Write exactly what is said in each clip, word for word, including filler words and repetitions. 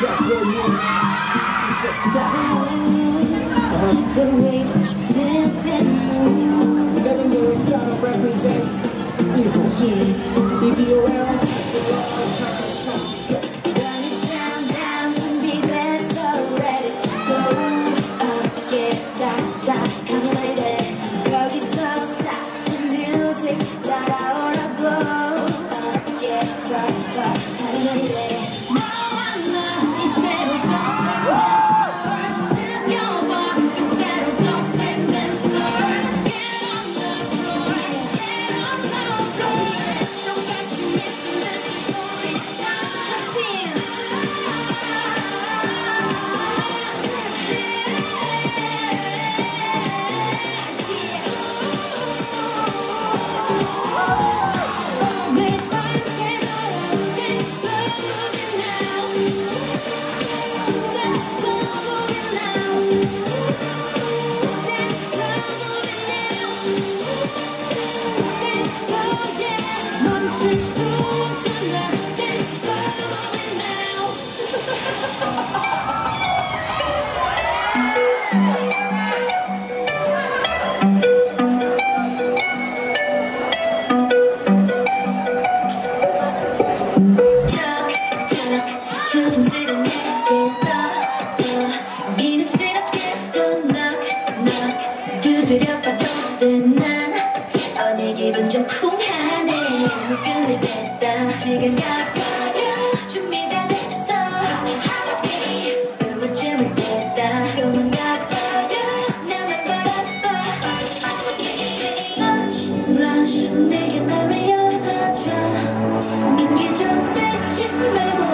step on you. Just step. The way that you dance and move. Legendary style represents evil. Yeah. If you're aware, it's the wrong time. Run it down, down, to be there, so ready to go up, yeah, da, da, come on, lady. 여기서 stop the music, 따라오라고 up, yeah, da, da, come on, lady. 너와 나 이대로 걷어. 조심스런 내게 더 미미스럽게 또 knock knock 두드려봐도 난 어느 기분 좀 쿵하네 묶음이 됐다 시간 가버려 준비 다 됐어 음악쯤을 뗐다 도망가버려 나만 바라봐 Touch blush 내게 날 외워줘 믿기 좀 대신 말고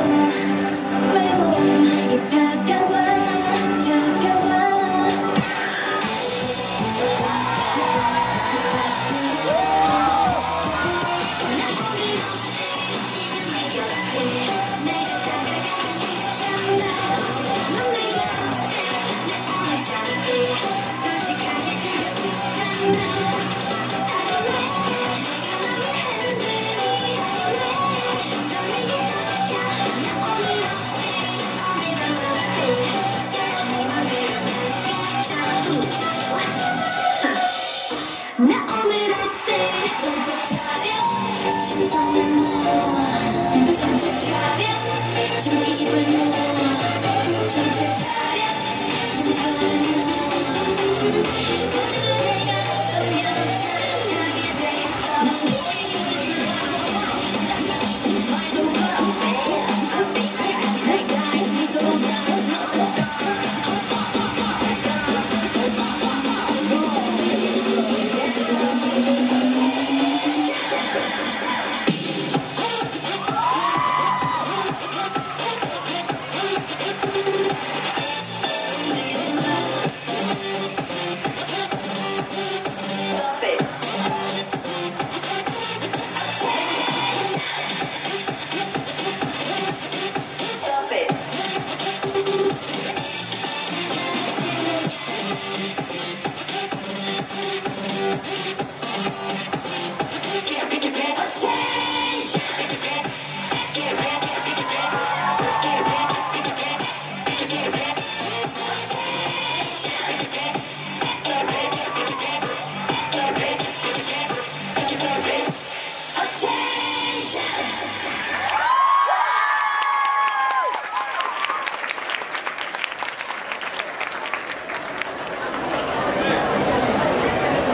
나 오늘 어때 정신 차려 지금 손을 모아 정신 차려 지금 입을 모아 정신 차려 지금 발을 모아 내가 없으면 잘하게 돼 있어 Get ready.